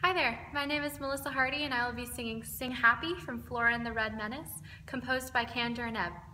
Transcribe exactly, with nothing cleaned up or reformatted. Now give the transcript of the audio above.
Hi there, my name is Melissa Hardy and I will be singing Sing Happy from Flora and the Red Menace, composed by Candor and Ebb.